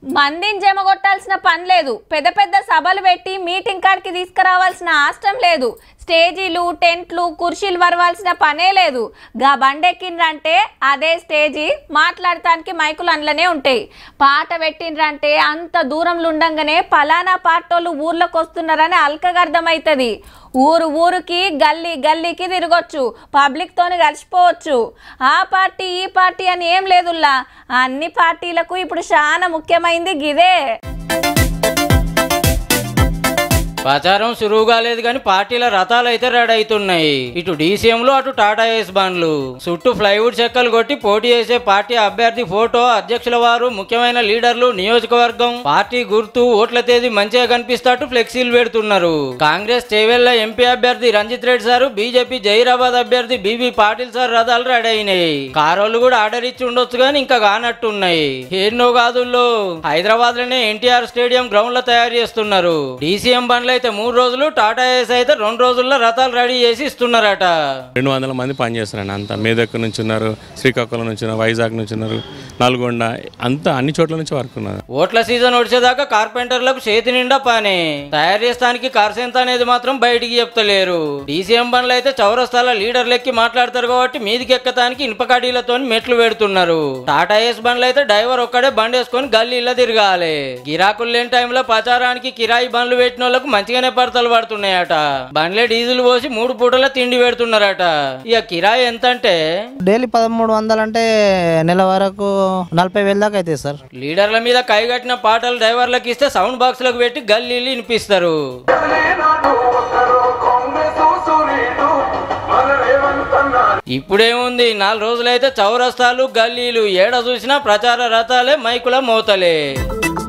మందిని జమగొట్టాల్సిన పని లేదు, పెద్ద పెద్ద సభలు పెట్టి మీటింగ్ కాడికి తీసుకురావాల్సిన అవసరం లేదు, స్టేజీలు టెంట్లు కుర్చీలు వరవాల్సిన పనే లేదు. గా బండెక్కిండ్రంటే అదే స్టేజీ, మాట్లాడటానికి మైకులు అందులోనే ఉంటాయి. పాట పెట్టిండ్రంటే అంత దూరంలో ఉండంగానే పలానా పాటోళ్ళు ఊర్లోకి వస్తున్నారని అల్కగా అర్థమవుతుంది. ఊరు ఊరికి గల్లీ గల్లీకి తిరగొచ్చు, పబ్లిక్ తోని కలిసిపోవచ్చు. ఆ పార్టీ ఈ పార్టీ అని ఏం లేదుల్లా, అన్ని పార్టీలకు ఇప్పుడు చాలా ముఖ్యమైంది గిదే. ప్రచారం సురువు కాలేదు కానీ పార్టీల రథాలు అయితే రెడీ అవుతున్నాయి. ఇటు డీసీఎంలు అటు టాటా ఏస్ బండ్లు చుట్టూ ప్లైవుడ్ చెక్కలు కొట్టి పోటీ చేసే పార్టీ అభ్యర్థి ఫోటో, అధ్యక్షుల వారు, ముఖ్యమైన లీడర్లు, నియోజకవర్గం, పార్టీ గుర్తు, ఓట్ల తేదీ మంచిగా కనిపిస్తూ ఫ్లెక్సీలు పెడుతున్నారు. కాంగ్రెస్ చేవెళ్ల ఎంపీ అభ్యర్థి రంజిత్ రెడ్డి సారు, బీజేపీ జహీరాబాద్ అభ్యర్థి బీబీ పాటిల్ సార్ రథాలు రెడీ అయినాయి. కారోళ్ళు కూడా ఆర్డర్ ఇచ్చి ఉండొచ్చు కానీ ఇంకా కానట్టున్నాయి. ఎన్నో గాదుల్లో హైదరాబాద్ లోనే ఎన్టీఆర్ స్టేడియం గ్రౌండ్ లో తయారు చేస్తున్నారు. డీసీఎం బండ్లు అయితే 3 రోజులు, టాటా ఏస్ అయితే 2 రోజుల్లో రథాలు రెడీ చేసి ఇస్తున్నారట. 200 మంది పనిచేస్తున్నారండి. అంతా మేదక్ నుంచి ఉన్నారు, శ్రీకాకుళం నుంచి ఉన్నారు, వైజాగ్ నుంచి ఉన్నారు, నల్గొండ, అంతా అన్ని చోట్ల నుంచి వర్క్ ఉన్నారు. ఓట్ల సీజన్ వచ్చేదాకా కార్పెంటర్లకు చేతి నిండా పని. తయారు చేస్తానికి ఖర్చు ఎంత అనేది మాత్రం బయటికి చెప్తలేరు. డీసీఎం బండ్లు అయితే చౌరస్తాల లీడర్లు ఎక్కి మాట్లాడతారు కాబట్టి మీదికి ఎక్కటానికి ఇనుపకడీలతో మెట్లు పెడుతున్నారు. టాటా ఏస్ బండ్లు అయితే డ్రైవర్ ఒక్కడే బండి వేసుకొని గల్లీలో తిరగాలి. గిరాకులు లేని టైంలో ప్రచారానికి కిరాయి బండ్లు పెట్టిన వాళ్ళకు మంచిగానే పడతలు పడుతున్నాయట. బండ్లే డీజిల్ పోసి 3 పూటల తిండి పెడుతున్నారట. ఇక కిరాయి ఎంత అంటే డైలీ 1300 అంటే నెల వరకు 40,000 దాకా అయితే సార్. లీడర్ల మీద కైగట్టిన పాటలు డ్రైవర్లకు ఇస్తే సౌండ్ బాక్స్ లకు పెట్టి గల్లీలు వినిపిస్తారు. ఇప్పుడేముంది, 4 రోజులైతే చౌరస్తాలు గల్లీలు ఏడ చూసినా ప్రచార రథాలే, మైకుల మోతలే.